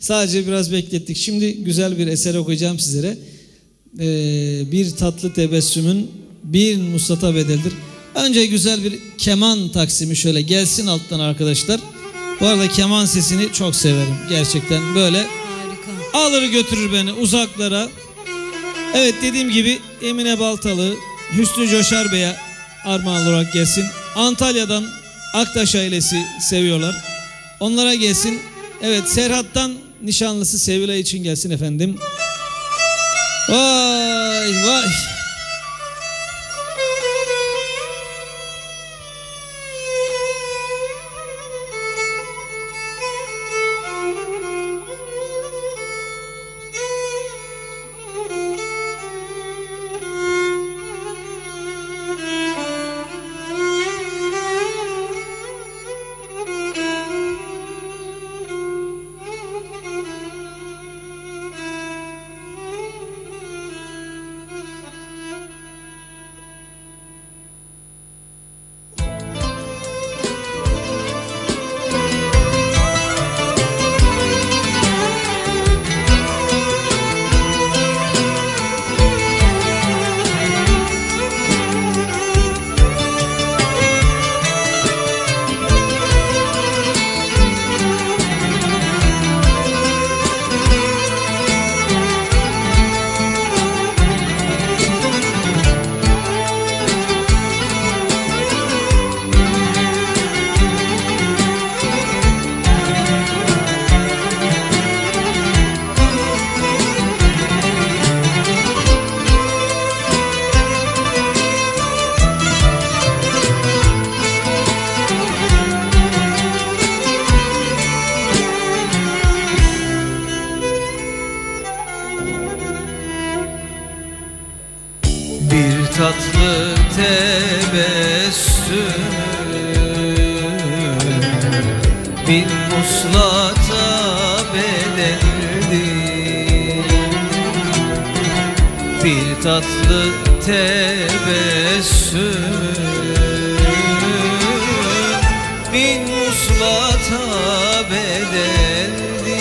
Sadece biraz beklettik. Şimdi güzel bir eser okuyacağım sizlere. Bir tatlı tebessümün bin muslata bedeldir. Önce güzel bir keman taksimi şöyle gelsin alttan arkadaşlar. Bu arada keman sesini çok severim. Gerçekten böyle harika. Alır götürür beni uzaklara. Evet, dediğim gibi Emine Baltalı, Hüsnü Coşar Bey'e armağan olarak gelsin. Antalya'dan Aktaş ailesi seviyorlar. Onlara gelsin. Evet, Serhat'tan nişanlısı Sevilay için gelsin efendim. Vay vay. Tatlı tebessüm bir muslata bedeldir. Bir tatlı tebessüm bin muslata bedeldir.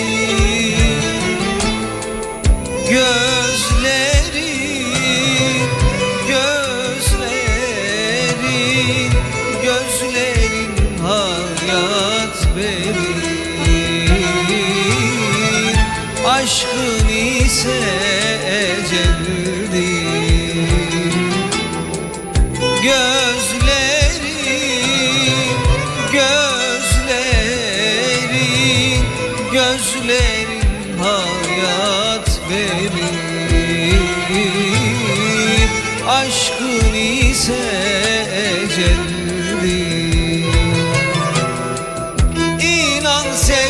Gözlerin hayat verir, aşkın ise eceldir. Gözlerin hayat verir, aşkın ise eceldir. İnan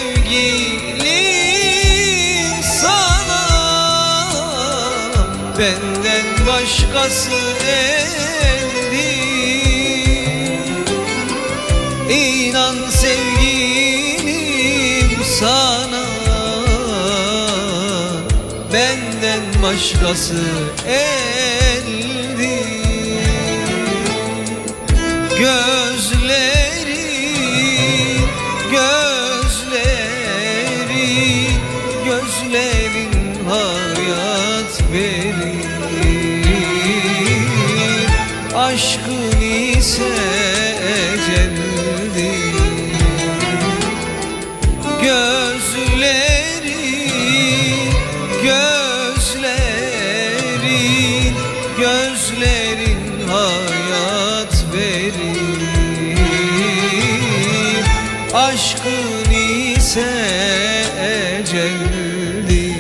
sevgilim sana, benden başkası eldir. İnan sevgilim sana, benden başkası eldir. Gözlerin hayat verir, aşkın ise eceldir. Gözlerin hayat verir, aşkın ise eceldir.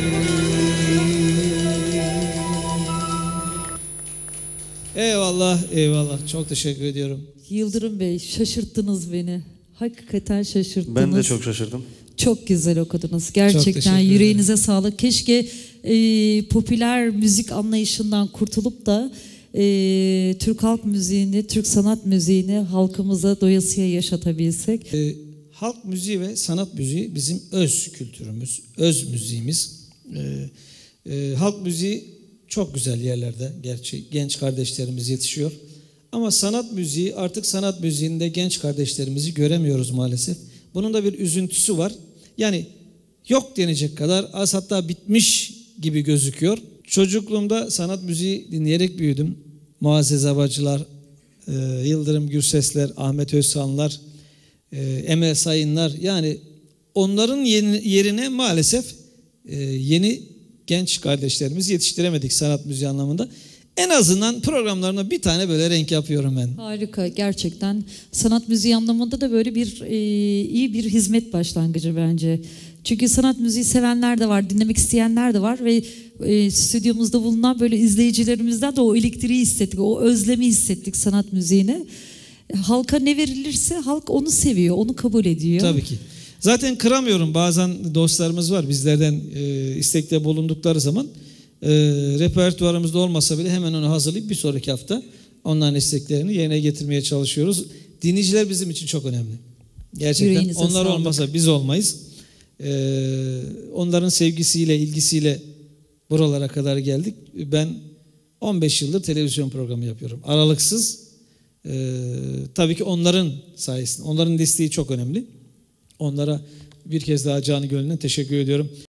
Eyvallah, eyvallah. Çok teşekkür ediyorum. Yıldırım Bey, şaşırttınız beni. Hakikaten şaşırttınız. Ben de çok şaşırdım. Çok güzel okudunuz. Gerçekten yüreğinize sağlık. Keşke popüler müzik anlayışından kurtulup da Türk halk müziğini, Türk sanat müziğini halkımıza doyasıya yaşatabilsek. Halk müziği ve sanat müziği bizim öz kültürümüz, öz müziğimiz. Halk müziği çok güzel yerlerde, gerçi genç kardeşlerimiz yetişiyor. Ama sanat müziği, artık sanat müziğinde genç kardeşlerimizi göremiyoruz maalesef. Bunun da bir üzüntüsü var. Yani yok denecek kadar az, hatta bitmiş gibi gözüküyor. Çocukluğumda sanat müziği dinleyerek büyüdüm. Muazzez Abacılar, Yıldırım Gürsesler, Ahmet Özsanlar, Emre Sayınlar, yani onların yerine maalesef yeni genç kardeşlerimizi yetiştiremedik sanat müziği anlamında. En azından programlarına bir tane böyle renk yapıyorum ben. Harika, gerçekten sanat müziği anlamında da böyle bir iyi bir hizmet başlangıcı bence. Çünkü sanat müziği sevenler de var, dinlemek isteyenler de var ve stüdyomuzda bulunan böyle izleyicilerimizden de o elektriği hissettik, o özlemi hissettik sanat müziğine. Halka ne verilirse halk onu seviyor, onu kabul ediyor. Tabii ki. Zaten kıramıyorum, bazen dostlarımız var bizlerden istekte bulundukları zaman repertuarımızda olmasa bile hemen onu hazırlayıp bir sonraki hafta onların isteklerini yerine getirmeye çalışıyoruz. Dinleyiciler bizim için çok önemli. Gerçekten Yüreğinize onlar sağlık. olmasa biz olmayız. Onların sevgisiyle, ilgisiyle buralara kadar geldik. Ben 15 yıldır televizyon programı yapıyorum. Aralıksız. Tabii ki onların sayesinde. Onların desteği çok önemli. Onlara bir kez daha canı gönülden teşekkür ediyorum.